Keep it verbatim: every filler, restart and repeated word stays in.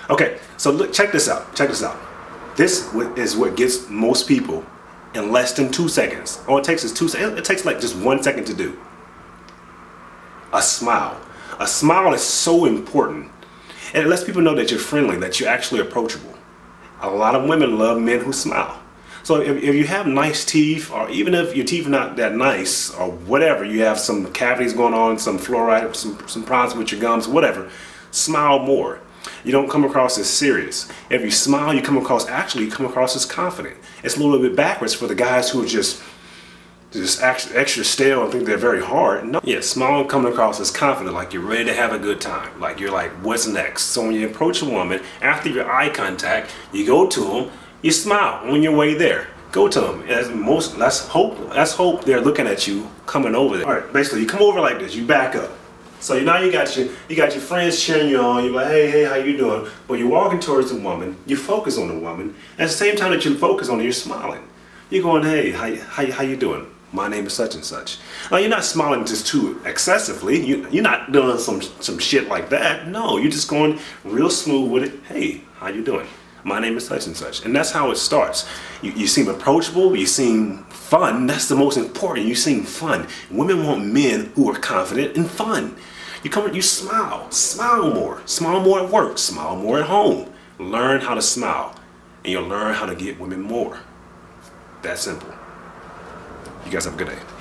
Okay, so look, check this out. Check this out. This is what gets most people in less than two seconds. All it takes is two seconds. It takes like just one second to do. A smile. A smile is so important. And it lets people know that you're friendly, that you're actually approachable. A lot of women love men who smile. So if, if you have nice teeth, or even if your teeth are not that nice, or whatever, you have some cavities going on, some fluoride, some, some problems with your gums, whatever, smile more. You don't come across as serious. If you smile, you come across, actually, you come across as confident. It's a little bit backwards for the guys who are just, just extra stale and think they're very hard. No. Yeah, smile and coming across as confident, like you're ready to have a good time. Like you're like, what's next? So when you approach a woman, after your eye contact, you go to them, you smile on your way there. Go to them. As most, let's hope, let's hope they're looking at you coming over there. All right, basically, you come over like this, you back up. So now you got your you got your friends cheering you on. You're like, hey, hey, how you doing? But you're walking towards the woman. You focus on the woman. At the same time that you focus on her, you're smiling. You're going, hey, how how how you doing? My name is such and such. Now you're not smiling just too excessively. You you're not doing some some shit like that. No, you're just going real smooth with it. Hey, how you doing? My name is such and such. And that's how it starts. You, you seem approachable, you seem fun. That's the most important. You seem fun. Women want men who are confident and fun. You come, you smile. Smile more. Smile more at work. Smile more at home. Learn how to smile. And you'll learn how to get women more. That simple. You guys have a good day.